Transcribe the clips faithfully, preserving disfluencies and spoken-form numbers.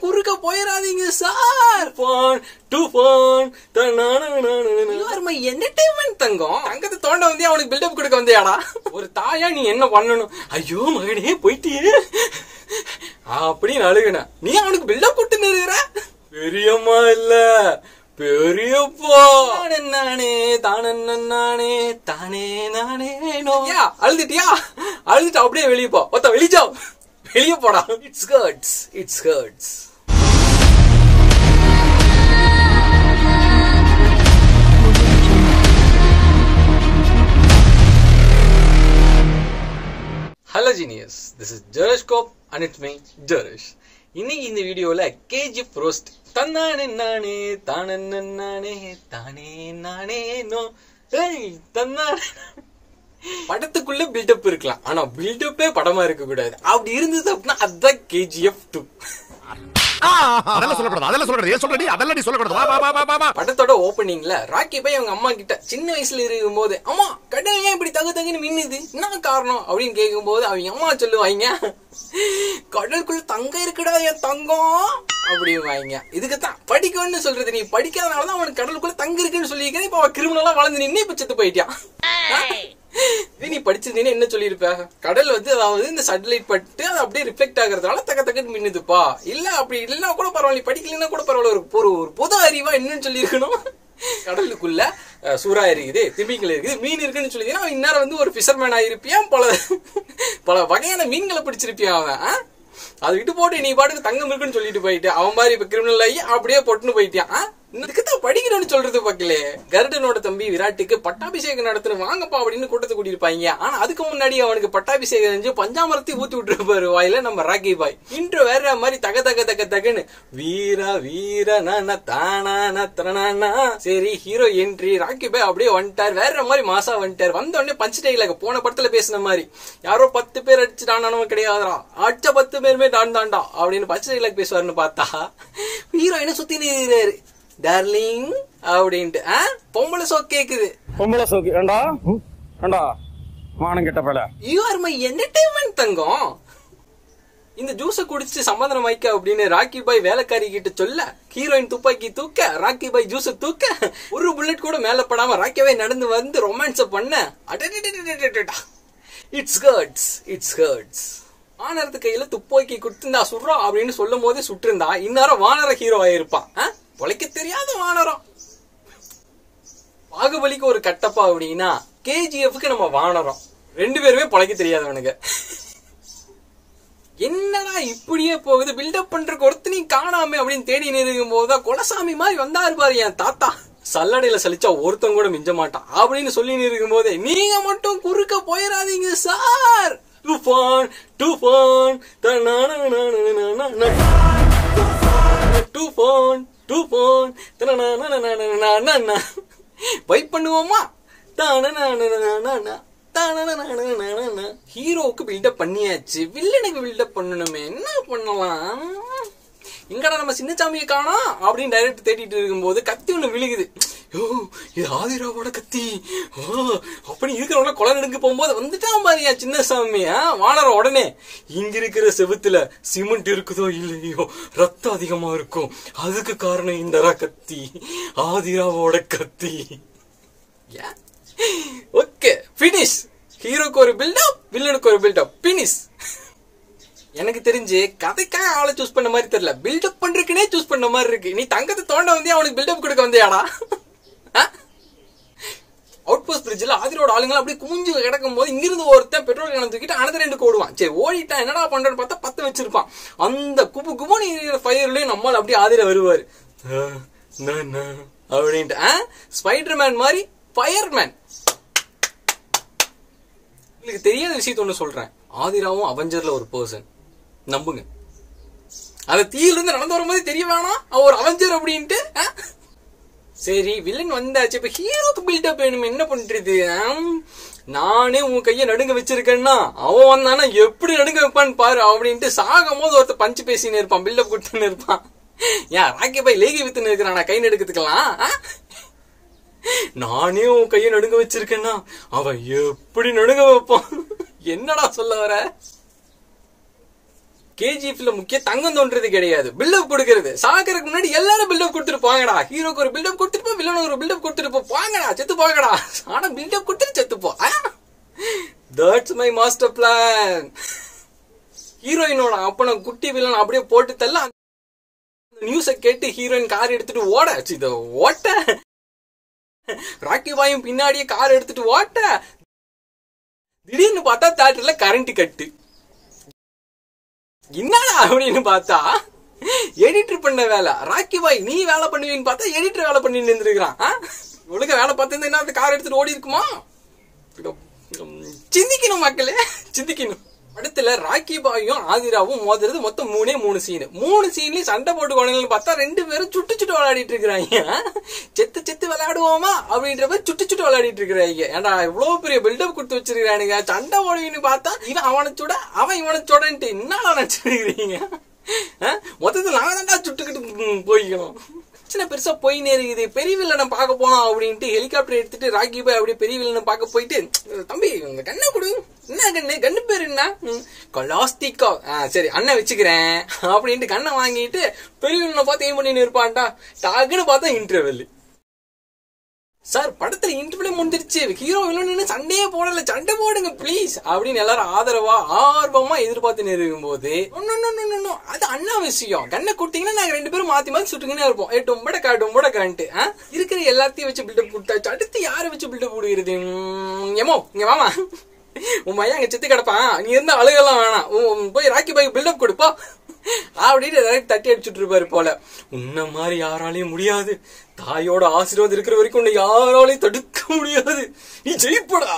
குறுக்க போயிடாதீங்க sir. Fun to fun my entertainment தங்கம். தங்கத்தை தோண்ட வந்தே அவனுக்கு பில்டப் கொடுக்க வந்தியாடா. ஒரு தாயா நீ என்ன பண்ணணும்? ஐயோ மகனே போயிட்டியே அப்படின்னு அழுகுன. நீ அவனுக்கு பில்டப் கொடுத்து நிறுகிற. பெரியம்மா இல்ல பெரியப்பா. நானே தானே நானே தானே நானே. அழுதுட்டியா? அழுதுட்டு அப்படியே வெளியே போ. ஒத்த வெளிச்சோ வெளியே போடா. It's hurts it's hurts. Hello genius, this is Jarish Kop and it's me, Jarish. இன்னைக்கு இந்த வீடியோல K G F roast தன்னானே நானே தானே நானே தானே நானே நோ ஏய் தன்னானே. படத்துக்குள்ள பில்டப் இருக்கலாம், ஆனா பில்டப்பே படமா இருக்க கூடாது. அப்படி இருந்தது அப்படின்னா அதுதான் K G F two. படத்தோட ஓப்பனிங்ல ராக்கி பாய் அவங்க அம்மா கிட்ட சின்ன வயசுல இருக்கும் போது, அம்மா கடை ஏன் இப்படி தகு தகுன்னு மின்னுது, என்ன காரணம் அப்படின்னு கேட்கும் போது அவங்க அம்மா சொல்லுவாங்க, கடலுக்குள்ள தங்க இருக்குடா என் தங்கம் அப்படிவாங்க. இதுக்குதான் படிக்கணும்னு சொல்றது. நீ படிக்காதனாலதான் அவனுக்கு கடலுக்குள்ள தங்க இருக்குன்னு சொல்லியிருக்கேன். இப்ப அவன் கிரிமினலா வளர்ந்து நின்று இப்ப செத்து போயிட்டான். நீ படிச்சிருந்தீங்கன்னா என்ன சொல்லியிருப்ப? கடல் வந்து அதாவது இந்த சேட்டலைட் பட்டு அது அப்படியே ரிஃப்ளெக்ட் ஆகுறதுனால தக்க தக்கன்னு மின்னுதுப்பா. இல்ல அப்படி இல்லைன்னா கூட பரவாயில்ல, படிக்கலன்னா கூட பரவாயில்ல, ஒரு ஒரு பொது அறிவா என்னன்னு சொல்லியிருக்கணும். கடலுக்குள்ள சூறா இருக்குது, திமிங்கலம் இருக்குது, மீன் இருக்குன்னு சொல்லிங்கன்னா அவன் இந்நேரம் வந்து ஒரு பிஷர்மேன் ஆயிருப்பியான். பல பல வகையான மீன்களை பிடிச்சிருப்பியான் அவன். அதை விட்டு போட்டு நீ பாட்டுக்கு தங்கம் இருக்குன்னு சொல்லிட்டு போயிட்டு அவன் மாதிரி இப்ப கிரிமினல் ஆகி அப்படியே போட்டுன்னு போயிட்டான். இதுக்குதான் படிக்கணும்னு சொல்றது பக்கலே. கருடனோட தம்பி விராட்டுக்கு பட்டாபிஷேகம் நடத்தணும் வாங்கப்பா அப்படின்னு கூட்டத்தை கூட்டியிருப்பாங்க. ஆனா அதுக்கு முன்னாடி அவனுக்கு பட்டாபிஷேகம் செஞ்சு பஞ்சாமரத்தை ஊத்தி விட்டுருப்பாரு வாயில நம்ம ராக்கி பாய். இன்று வேற மாதிரி தக தக தக தகன்னு வீரா வீர நானா தானா தரணா. சரி ஹீரோ என்ட்ரி. ராக்கி பாய் அப்படியே வந்துட்டார், வேற மாதிரி மாசா வந்துட்டார். வந்த உடனே பஞ்ச் டைலாக் போன படத்துல பேசின மாதிரி, யாரோ பத்து பேர் அடிச்சுட்டானவன் கிடையாதுடா, அடிச்ச பத்து பேருமே டான் தாண்டா அப்படின்னு பஞ்ச் டைலாக் பேசுவாருன்னு பார்த்தா ஹீரோ என்ன சுத்தி நிற்கிறாரு டார்லிங் அப்படின்ட்டு. பொம்பளை சோக் கேக்குது. பொம்பளை சோக் ஏண்டா ஏண்டா மானம் கெட்ட பல. யூ ஆர் மை என்டர்டெயின்மெண்ட் தங்கம். இந்த ஜூஸை குடிச்சு சமாதானம் வைக்க அப்படின்னு ராக்கி பாய் வேலைக்காரி கிட்ட சொல்ல, ஹீரோயின் துப்பாக்கி தூக்க, ராக்கி பாய் ஜூஸ் தூக்க, ஒரு புல்லட் கூட மேல படாம ராக்கி பாய் நடந்து வந்து ரொமான்ஸ் பண்ண. It's hurts it's hurts. வானரத்து கையில துப்பாக்கி கொடுத்துருந்தா சுடுறா அப்படின்னு சொல்லும் போதே சுட்டிருந்தா இந்நேரம் வானர ஹீரோ ஆயிருப்பான். பொழைக்க தெரியாத வானரம். பாகுபலிக்கு ஒரு கட்டப்பா அப்படின்னா K G F க்கு நம்ம வானரம். ரெண்டு பேருமே பொழைக்க தெரியாதவனுங்க. என்னடா இப்படியே போகுது, பில்டப் பண்றதுக்கு ஒருத்தனையும் காணாம அப்படின்னு தேடி நிற்கும் போதுதான் கொலசாமி மாதிரி வந்தாரு பாரு என் தாத்தா. சல்லடையில சலிச்சா ஒருத்தன் கூட மிஞ்ச மாட்டான் அப்படின்னு சொல்லி நிற்கும் போது, நீங்க மட்டும் குறுக்க போயிடாதீங்க sir. Do fun do fun do fun do fun vibe பண்ணுவோமா? ஹீரோவுக்கு பில்டப் பண்ணியாச்சு, வில்லனுக்கு பில்டப் பண்ணணுமே, என்ன பண்ணலாம்? எங்கடா நம்ம சின்னசாமியை காணோம் அப்படின்னு டைரக்ட் தேடிட்டு இருக்கும் போது கத்தி ஒண்ணு விழுகுது. யோ இது ஆதிராவோட கத்தி அப்படி இருக்கிறவங்க கொலை நடுங்க போகும்போது வந்துட்டான் பாரியா சின்னசாமியா. வானர உடனே இங்க இருக்கிற செவுத்துல சிமெண்ட் இருக்குதோ இல்லையோ ரத்தம் அதிகமா இருக்கும், அதுக்கு காரணம் இந்த கத்தி, ஆதிராவோட கத்தி. Okay finish. ஹீரோக்கு ஒரு பில்டப், வில்லனுக்கு ஒரு பில்டப், பினிஷ். எனக்கு தெரிஞ்சு கதைக்காக ஆளை சூஸ் பண்ண மாதிரி தெரியல, பில்டப் பண்றதுக்குனே சூஸ் பண்ண மாதிரி இருக்கு. நீ தங்கத்தை தோண்ட வந்தே அவனுக்கு பில்டப் கொடுக்க வந்தியாடா. அவுட் போஸ்ட் பிரிட்ஜ்ல ஆதிரோட ஆளுங்க அப்படியே குமிஞ்சு கிடக்கும் போது இங்கிருந்து ஒருத்தன் பெட்ரோல் கேன் தூக்கிட்டு அனதர் ரெண்டு ஓடுவான். சரி ஓடிட்டான், என்னடா பண்றேன்னு பார்த்தா பத்து வச்சிருப்பான். அந்த குபு குபுன்னு ஃபயர்லயும் நம்மால் அப்படியே ஆதிர வருவாரு அப்படின்ட்டு. ஸ்பைடர்மேன் மாதிரி ஃபயர்மேன். உங்களுக்கு தெரியாத விஷயத்த ஒண்ணு சொல்றேன், ஆதிராவும் அவெஞ்சர்ல ஒரு பர்சன், நம்புங்க. அத தீயில இருந்து நடந்து வரும்போது தெரிய வேணாம் அவன் ஒரு அவெஞ்சர் அப்படின்ட்டு. சரி வில்லன் வந்தாச்சு, இப்ப ஹீரோக்கு பில்டப் வேணும், என்ன பண்றது? நானே உன் கைய நடுங்க வச்சிருக்கேன்னா அவன் வந்தானா எப்படி நடுங்க வைப்பான்னு பாரு அப்படின்ட்டு சாகும் போது ஒருத்தர் பஞ்சு பேசின்னு இருப்பான், பில்டப் கொடுத்துன்னு இருப்பான். ஏன் ராக்கி பாய் லேகி வித்துன்னு இருக்கிறான் கை நடுக்கிறதுக்கலாம். நானே உன் கைய நடுங்க வச்சிருக்கேன்னா அவன் எப்படி நடுங்க வைப்பான்? என்னடா சொல்ல வர? கேஜிஎஃப்ல முக்கிய தங்கம் தோன்றது கிடையாது, பில்டப் கொடுக்கறது. சாகருக்கு முன்னாடி எல்லாரும் பில்டப் கொடுத்துட்டு போங்கடா. ஹீரோக்கு ஒரு பில்டப் கொடுத்துட்டு போ, வில்லனுக்கு ஒரு பில்டப் கொடுத்துட்டு போ, போங்கடா செத்து போங்கடா. ஆனா பில்டப் கொடுத்துட்டு செத்து போ. That's my master plan. ஹீரோயினோட அப்பன குட்டி வில்லன் அப்படியே போட்டு தள்ள நியூஸை கேட்டு ஹீரோயின் கார் எடுத்துட்டு ஓட இத ஓட்ட, ராக்கி பாயும் பின்னாடியே கார் எடுத்துட்டு ஓட்ட, திடீர்னு பார்த்தா தியேட்டர்ல கரண்ட் கட்டு. என்னடா அப்படின்னு பார்த்தா எடிட்டர் பண்ண வேலை. ராக்கி பாய் நீ வேலை பண்ணுவீன்னு பார்த்தா எடிட்டர் வேலை பண்ணிட்டு இருந்திருக்கான். ஒழுங்கா வேலை பார்த்து என்ன அந்த கார் எடுத்துட்டு ஓடி இருக்குமா? சிந்திக்கணும் மக்களே, சிந்திக்கணும். படத்துல ராக்கி பாயும் ஆதிராவும் மோதுறது மொத்தம் மூணே மூணு சீனு. மூணு சீன்லயும் சண்டை போட்டு கொண்டாங்கன்னு பார்த்தா ரெண்டு பேரும் சுட்டு சுட்டு விளையாடிட்டு இருக்கிறாங்க. செத்து செத்து விளையாடுவோமா அப்படின்ற மாதிரி சுட்டு சுட்டு விளையாடிட்டு இருக்கிறாங்க. ஏன்டா இவ்வளவு பெரிய பில்டப் கொடுத்து வச்சிருக்கானுங்க. சண்டை போடுவீன்னு பார்த்தா இவன் அவனை சுட அவன் இவனை சுடன்ட்டு என்னடா நினைச்சிருக்கிறீங்க? மொத்தத்தில் நாங்க தான்டா சுட்டுக்கிட்டு போய்க்கணும். சின்ன பெருசா போய் நேருக்குது. பெரிய வில்லனை பார்க்க போனோம் அப்படின்ட்டு ஹெலிகாப்டர் எடுத்துட்டு ராக்கி பாய் அப்படியே பெரிய வில்லனை பார்க்க போயிட்டு, தம்பி உங்க கண்ணை கொடு. என்ன கண்ணு? கண்ணு பேரு என்ன? கலாஸ்டிக்கா. சரி அண்ணன் வச்சுக்கிறேன் அப்படின்ட்டு கண்ணை வாங்கிட்டு பெரிய வில்லனை பார்த்து ஏன் பண்ணின்னு இருப்பான்டா. டாக்குன்னு பார்த்தா இன்டர்வெல். சார் படத்துல இன்டர்வியூ முடிஞ்சிருச்சு, ஹீரோ வில்லன்னு சண்டையே போடல, சண்டை போடுங்க பிளீஸ் அப்படின்னு எல்லாரும் ஆதரவா ஆர்வமா எதிர்பார்த்து இருக்கும் போது அது அண்ணா விஷயம். கண்ணை கொடுத்தீங்கன்னா நாங்க ரெண்டு பேரும் மாத்தி மாத்தி சுட்டுக்கினே இருப்போம். ஏ டொம்படக்கா டொம்படக்கான்ட்டு இருக்கிற எல்லாத்தையும் வச்சு பில்டப் கொடுத்தாச்சு. அடுத்து யாரை வச்சு பில்டப் கொடுக்கிறது? ஏமோ இங்க வாமா, உன் மையா அங்க செத்து கிடப்பான், நீ இருந்தா அழுகெல்லாம் வேணாம், போய் ராக்கி பாய்க்கு பில்டப் கொடுப்பா அப்படின்னு தட்டி அடிச்சுட்டு இருப்பாரு போல. உன்ன மாதிரி யாராலையும் முடியாது, தாயோட ஆசீர்வாதம் இருக்கிற வரைக்கும் உன்னை யாராலையும் தடுக்க முடியாது, நீ ஜெயிப்படா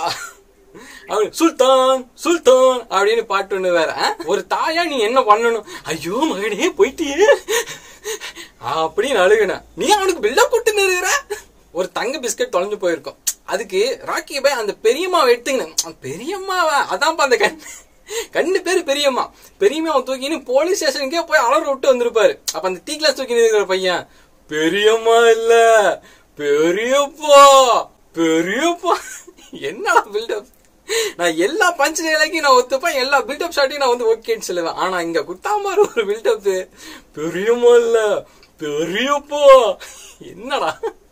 சுல்தான் சுல்தான் அப்படின்னு பாட்டு ஒண்ணு வேற. ஒரு தாயா நீ என்ன பண்ணணும்? ஐயோ மகனே போயிட்டியே அப்படின்னு அழுகுன. நீ அவனுக்கு பில்டப் கொடுத்துன்னு இருக்கிற. ஒரு தங்க பிஸ்கட் தொலைஞ்சு போயிருக்கும், அதுக்கு ராக்கி பாய் அந்த பெரியம்மாவை எடுத்துக்கணும். பெரியம்மாவா? அதான்ப்பா அந்த கண் கண்ணு பேரு பெரியம்மா. பெரியம்மா தூக்கின்னு போலீஸ் ஸ்டேஷனுக்கே போய் அலற விட்டு வந்திருப்பாரு. அப்ப அந்த தீ கிளாஸ் தூக்கி இருக்கிற பையன் பெரியம்மா இல்ல பெரியப்பா பெரியப்பா. என்னடா பில்டப்? நான் எல்லா பஞ்ச் நிலைக்கும் நான் ஒத்துப்பேன், எல்லா பில்டப் ஷாட்டையும் நான் வந்து ஓகேன்னு சொல்லுவேன். ஆனா இங்க குத்தாமாரு ஒரு பில்டப் பெரியம்மா இல்ல பெரியப்பா. என்னடா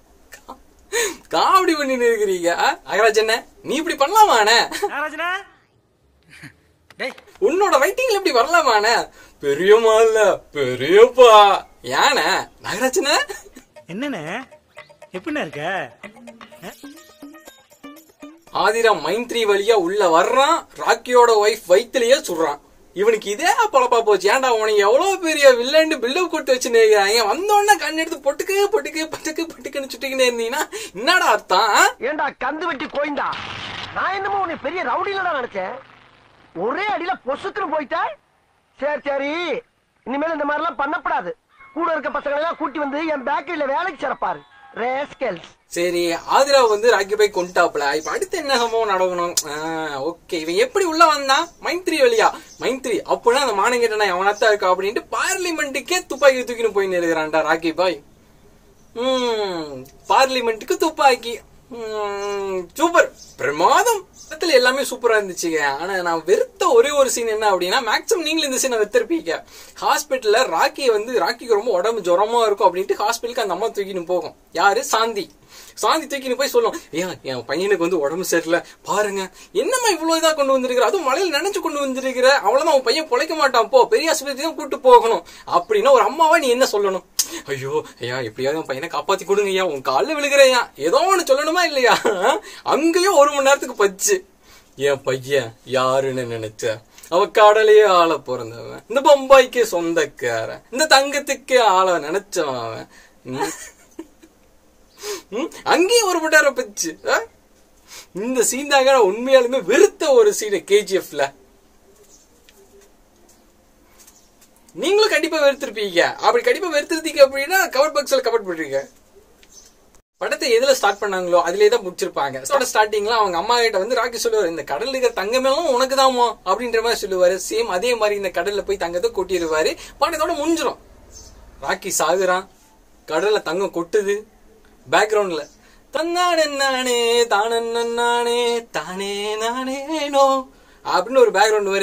காமெடி பண்ணி இருக்கிறீங்க? அகராஜ் என்ன நீ இப்படி பண்ணலாமாண்ணே? உன்னோட ரைட்டிங்ல இப்படி வரலாமான? பெரியம்மா இல்ல பெரியப்பா. யான நகராஜன என்னன்னு எப்படின்னா இருக்க? ஆதிரா மைத்ரி வழியா உள்ள வர்றான், ராக்கியோட ஒய்ஃப் வயிற்றுலயே சுடுறான். இவனுக்கு இதே பழப்பா போச்சு. ஏன்டா உனக்கு எவ்வளவு பெரிய வில்லன்னு பில்டப் கொடுத்து வச்சுருக்காங்க, வந்தோடனே கண் எடுத்து பொட்டுக்கு பொட்டுக்கு பட்டுக்கு பட்டுக்குன்னு சுட்டிக்கினே இருந்தீங்கன்னா என்னடா அர்த்தம்? ஏண்டா கந்து வெட்டி கோயந்தா, நான் என்னமோ உன்னை பெரிய ரவுடிலடா நினைச்சேன், ஒரே அடியில பொசுக்குன்னு போயிட்ட. சரி சரி இனிமேல் இந்த மாதிரி எல்லாம் பண்ணப்படாது. கூட இருக்க பசங்களை எல்லாம் கூட்டி வந்து என் பேக்கரியில வேலைக்கு சிறப்பாரு. சரி ஆதிரா வந்து ராக்கி பாய் கொண்டாப்ல. இப்ப அடுத்து என்ன சம்பவம் நடக்கணும்? ஓகே இவன் எப்படி உள்ள வந்தான்? மைத்ரி வழியா. மைத்ரி அப்படின்னா அந்த மானங்கேட்டனா அவனத்தான் இருக்கா அப்படின்ட்டு பார்லிமெண்ட்டுக்கே துப்பாக்கி தூக்கின்னு போய் நிறுகிறான்டா ராக்கி பாய். உம் பார்லிமெண்ட்டுக்கு துப்பாக்கி. சூப்பர் பிரமாதம். படத்துல எல்லாமே சூப்பரா இருந்துச்சுங்க. ஆனா நான் வெறுத்த ஒரே ஒரு சீன் என்ன அப்படின்னா, மேக்ஸிமம் நீங்களும் இந்த சீனை வெத்திருப்பீங்க. ஹாஸ்பிட்டல்ல ராக்கி வந்து ராக்கிக்கு ரொம்ப உடம்பு ஜுரமா இருக்கும் அப்படின்ட்டு ஹாஸ்பிட்டலுக்கு அந்த அம்மா தூக்கின்னு போகும். யாரு? சாந்தி. சாந்தி தூக்கின்னு போய் சொல்லும், ஏன் என் பையனுக்கு வந்து உடம்பு சரியில்லை பாருங்க, என்னம்மா இவ்வளவு இதா கொண்டு வந்திருக்கிற, அதுவும் மழையில நினைச்சு கொண்டு வந்திருக்கிற, அவ்வளவுதான் உன் பையன் பொழைக்க மாட்டான், போ பெரிய ஆஸ்பத்திரி தான் கூட்டு போகணும் அப்படின்னா ஒரு அம்மாவா நீ என்ன சொல்லணும்? ஐயோ ஐயா எப்படியாவது என் பையனை காப்பாத்தி கொடுங்க ஐயா, உன் காலில் விழுகிறையா, ஏதோ ஒண்ணு சொல்லணுமா இல்லையா? அங்கேயும் ஒரு மணி நேரத்துக்கு பச்சு. என் பையன் யாருன்னு நினைச்ச, அவ கடலையே ஆள பிறந்தவன், இந்த பம்பாய்க்கு சொந்தக்காரன், இந்த தங்கத்துக்கே ஆள நினைச்சவன் அவன். அங்கேயும் ஒரு மணி நேரம் பச்சு. இந்த சீன் தாங்க உண்மையாலுமே வெறுத்த ஒரு சீன் கேஜிஎஃப்ல. நீங்களும் கண்டிப்பா வெறுத்திருப்பீங்க. அப்படி கண்டிப்பா வெறுத்திருந்தீங்க அப்படின்னா கமெண்ட் பாக்ஸ்ல கமெண்ட் பண்ணுறீங்க. படத்தை எதுல ஸ்டார்ட் பண்ணாங்களோ அதுலயே தான் முடிச்சிருப்பாங்க. ஸ்டார்டிங்ல அவங்க அம்மா கிட்ட வந்து ராக்கி சொல்லுவாரு, இந்த கடல்ல இருக்கிற தங்கமெல்லாம் உனக்கு தாமா அப்படின்ற மாதிரி சொல்லுவாரு. சேம் அதே மாதிரி இந்த கடல்ல போய் தங்கத்தை கொட்டிடுவாரு. படத்தோட முடிஞ்சிடும். ராக்கி சாகுறான், கடல்ல தங்கம் கொட்டுது. பேக்ரவுண்ட்ல தன்னானே நானே தானே நானே தானே நானே நோ அப்படின்னு ஒரு பேக்ரவுண்ட் வருது.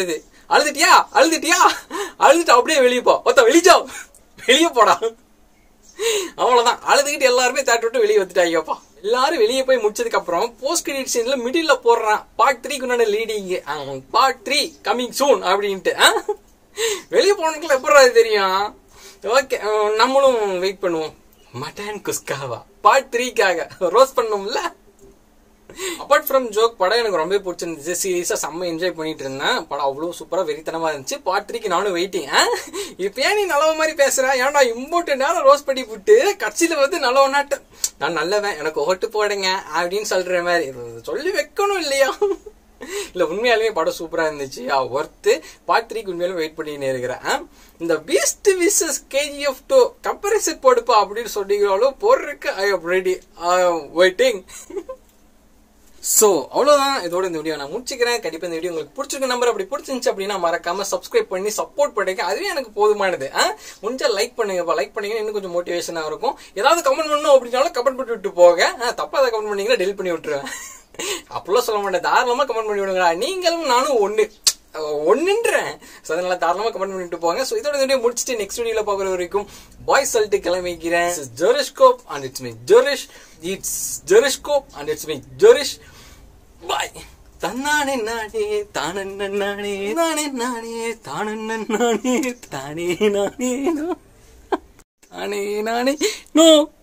அழுதுட்டியா அழுதுட்டியா அழுதுட்டு அப்படியே வெளியே போ ஒத்த வெளிச்சோ வெளியே போடா. அவ்வளவுதான், அழுதுகிட்டு எல்லாருமே தேட்டர் விட்டு வெளியே வந்துட்டாங்கப்பா. எல்லாரும் வெளியே போய் முடிச்சதுக்கு அப்புறம் போஸ்ட் கிரெடிட் சீன்ல மிடில்ல போடுறான் பார்ட் த்ரீ குண்டான leading part three coming soon அப்படின்ட்டு. வெளியே போனதுக்குள்ள எப்படி தெரியும். ஓகே, நம்மளும் வெயிட் பண்ணுவோம். மட்டன் குஸ்காவா பார்ட் த்ரீக்காக ரோஸ்ட் பண்ணோம்ல. அப்பார்ட் ஃப்ரம் ஜோக் படம் எனக்கு ரொம்ப பிடிச்சிருந்துச்சு. சீரியஸா செம்ம என்ஜாய் பண்ணிட்டு இருந்தேன். படம் அவ்வளவு சூப்பரா வெறித்தனமா இருந்துச்சு. பார்ட் த்ரீக்கு நானும் வெயிட்டிங். இப்ப ஏன் நீ நல்லவ மாதிரி பேசுற, ஏன்டா இம்போர்ட் நேரம் ரோஸ் பண்ணி விட்டு கட்சியில வந்து நல்லவனாட்ட நான் நல்லவன் எனக்கு ஓட்டு போடுங்க அப்படின்னு சொல்ற மாதிரி சொல்லி வைக்கணும் இல்லையா. இல்ல உண்மையாலுமே படம் சூப்பரா இருந்துச்சு. ஒர்த்து. பார்ட் த்ரீக்கு உண்மையாலும் வெயிட் பண்ணிட்டு இருக்கிறேன். இந்த Beast versus KGF two comparison போடுப்பா அப்படின்னு சொல்லிக்கிறாலும் போடுறதுக்கு ஐ ஆம் ரெடி, வெயிட்டிங். சோ அவ்வளவுதான், இதோட இந்த வீடியோ நான் முடிச்சுக்கிறேன். கண்டிப்பா இந்த வீடியோ உங்களுக்கு பிடிச்சிருக்க நம்பர், அப்படி பிடிச்சிருந்துச்சு அப்படின்னா மறக்காம சப்ஸ்கிரைப் பண்ணி சப்போர்ட் பண்ணுங்க. அதுவே எனக்கு போதுமானது. முடிஞ்சா லைக் பண்ணுங்கப்பா. லைக் பண்ணீங்கன்னா இன்னும் கொஞ்சம் மோட்டிவேஷனா இருக்கும். ஏதாவது கமெண்ட் பண்ணணும் அப்படின்னாலும் கமெண்ட் பண்ணி விட்டு போக. தப்பா அதை கமெண்ட் பண்ணீங்கன்னா டெலிட் பண்ணி விட்டுருவேன். அப்படிலாம் சொல்ல மாட்டேன், தாராளமா கமெண்ட் பண்ணி விடுங்களா. நீங்களும் நானும் ஒண்ணு ஒன்னுன்றேன். அதனால தாராளமா கமெண்ட் பண்ணிட்டு போங்க. சோ இதோட வீடியோ முடிச்சுட்டு நெக்ஸ்ட் வீடியோல பாக்குற வரைக்கும் பாய் சொல்லிட்டு கிளம்பிக்கிறேன். Jeriscope and it's me Jerish. It's Jeriscope and it's me Jerish. Bye. தன்னானே நானே தானே நானே நானே நானே தானே நானே தானே நானே நானே நானே நோ